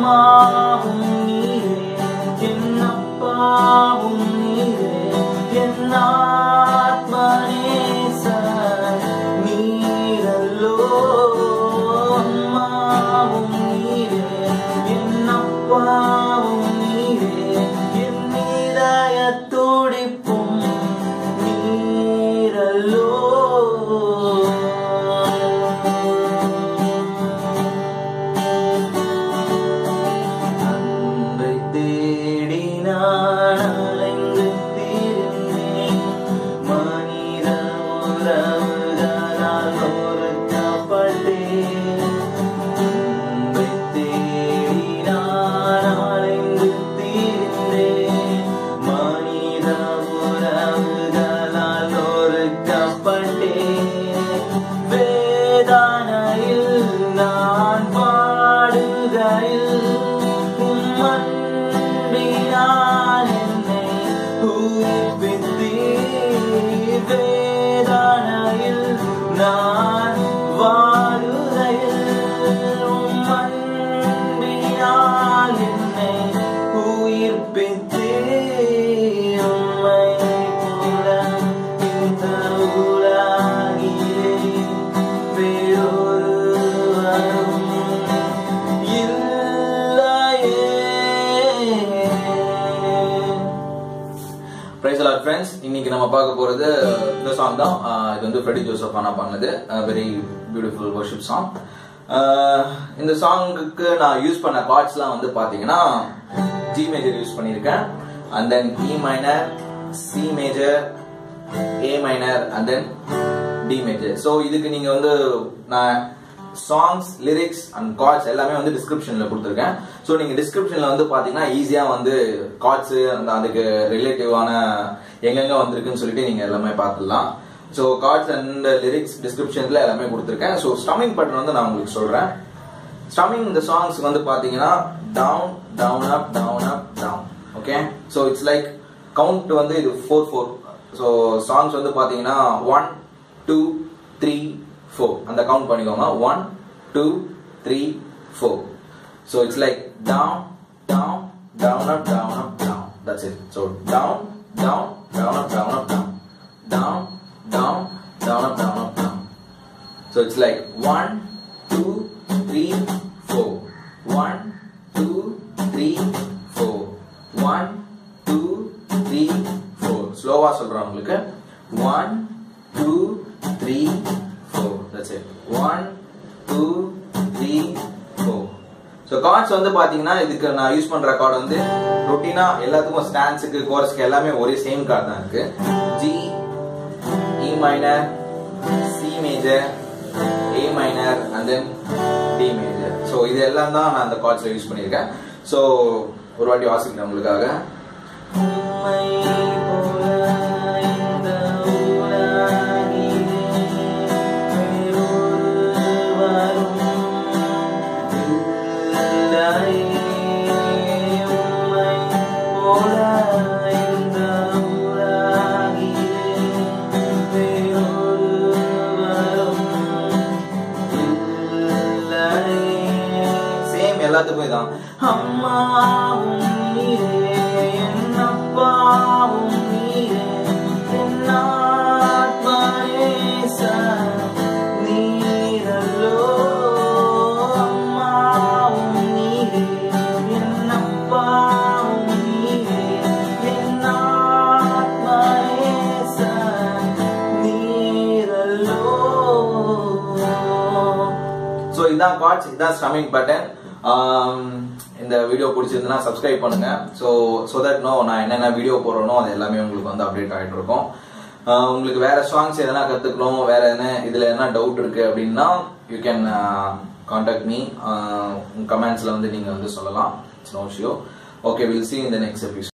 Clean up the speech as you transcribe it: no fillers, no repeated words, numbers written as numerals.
அம்மாவும் நீரே என் அப்பாவும் நீரே என் ஆத்மநேசர் நீரல்லோ அம்மாவும் நீரே என் அப்பாவும் நீரே என் இதய துடிப்பும் நீரல்லோ நான் வாழுகையில் அன்பினால் என்னை உயிர்ப்பித்தே உம்மை போல இந்த உலகிலே வேறொருவரும் இல்லையே. Praise the Lord friends. இன்னைக்கு நம்ம பார்க்க போறது இந்த சாங் தான். இது வந்து ஃப்ரெடி ஜோசப் அண்ணா பண்ணது. Very beautiful worship song. இந்த சாங்குக்கு நான் யூஸ் பண்ண கார்ட்ஸ்லாம் வந்து பாத்தீங்கன்னா G மேஜர் யூஸ் பண்ணியிருக்கேன், and then E minor, C major, A minor, and then D major. So இதுக்கு நீங்க வந்து நான் சாங்ஸ் லிரிக்ஸ் அண்ட் கார்ட்ஸ் எல்லாமே வந்து டிஸ்கிரிப்ஷன்ல கொடுத்துருக்கேன். ஸோ நீங்க டிஸ்கிரிப்ஷன்ல வந்து பாத்தீங்கன்னா ஈஸியா வந்து கார்ட்ஸ் அந்த அதுக்கு ரிலேட்டிவான எங்கெங்க வந்திருக்குன்னு சொல்லிட்டு நீங்க எல்லாமே பார்த்துடலாம். ஸோ கார்ட்ஸ் அண்ட் லிரிக்ஸ் டிஸ்கிரிப்ஷன்ல எல்லாமே கொடுத்துருக்கேன். ஸோ ஸ்டம்மிங் பேட்டர்ன் வந்து நான் உங்களுக்கு சொல்றேன். ஸ்டம்மிங் இந்த சாங்ஸ் வந்து பாத்தீங்கன்னா down down up down up down. Okay, so it's like count வந்து இது 4/4. ஸோ சாங்ஸ் வந்து பாத்தீங்கன்னா 1 2 3 4 அந்த கவுண்ட் பண்ணிக்கோங்க. 1 2 3 4. So it's like down down down up down up down. That's it. So down down down up down up down. Down down down up down up down. So it's like 1 2 3 4. 1 2 3 4. 1 2 3 4. ஸ்லோவா சொல்றேன் உங்களுக்கு. 1 2 3 4. That's it. 1 2 3 4. So chords வந்து பாத்தீங்கன்னா இதுக்கு நான் use பண்ற card வந்து ரொட்டீனா எல்லாத்துக்கும் ஸ்டான்ஸ்க்கு கோரஸ்க்கு எல்லாமே ஒரே சேம் கார்டு தான் இருக்கு. G, E minor, C major, A minor, and then D major. So இது எல்லாம் தான் நான் அந்த கார்ட்ஸ்ல யூஸ் பண்ணிருக்கேன். So ஒரு வாட்டி வாசிக்கிறேன் உங்களுக்காக. எல்லாத்துக்கும் இதான். அம்மாவும் நீரே என் அப்பாவும் நீரே என் ஆத்மநேசர் நீரல்லோ அம்மாவும் நீரே என் அப்பாவும் நீரே என் ஆத்மநேசர் நீரல்லோ. ஸோ இதான் கார்ட்ஸ், இதான் ஸ்டம்மிங் பேட்டர்ன். இந்த வீடியோ பிடிச்சிருந்தா சப்ஸ்கிரைப் பண்ணுங்க. ஸோ தட் நான் என்னென்ன வீடியோ போடுறேனோ அது எல்லாமே உங்களுக்கு வந்து அப்டேட் ஆகிட்டு இருக்கும். உங்களுக்கு வேற சாங்ஸ் எதனா கத்துக்கணும், வேற என்ன இதுல என்ன டவுட் இருக்கு அப்படின்னா யூ கேன் கான்டாக்ட் மீ. கமெண்ட்ஸ்ல வந்து நீங்க வந்து சொல்லலாம். It's no issue. Okay, will see you in the next episode.